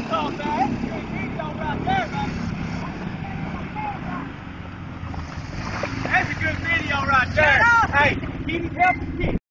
That's a good video right there. Hey, keep helping kids.